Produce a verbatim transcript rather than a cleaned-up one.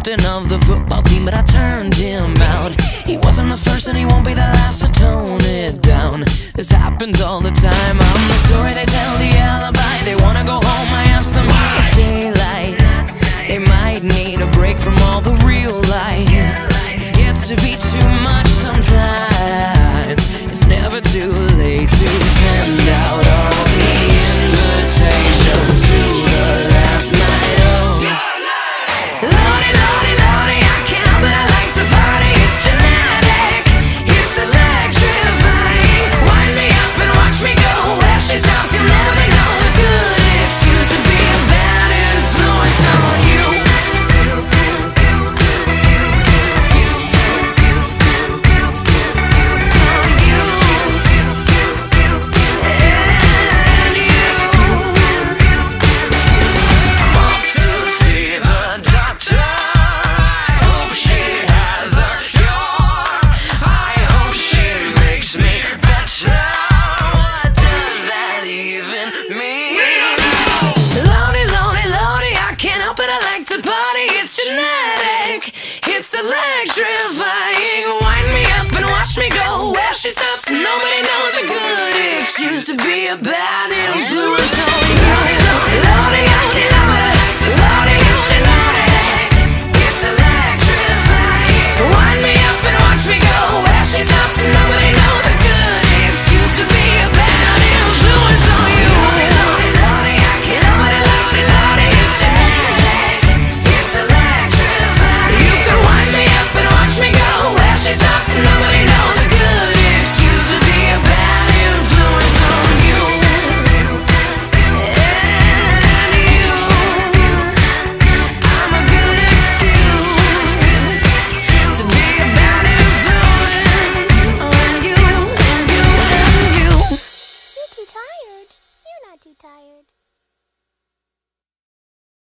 captain of the football team, but I turned him out. He wasn't the first and he won't be the last, so tone it down. This happens all the time. I'm the story they tell, the alibi. They wanna go home, I ask them why it's daylight. They might need a break from all the real life. It gets to be too much sometimes. It's never too late to send out all the invitations to the last night of Lordy, Lordy, Lordy, I can't help it, I like to party. It's genetic, it's electrifying. Wind me up and watch me go. Where she stops, you'll never know the good excuse to be a bad influence on you. It's electrifying. Wind me up and watch me go. Where she stops, nobody knows a good excuse to be a bad influence on you. Lordy, Lordy, Lordy,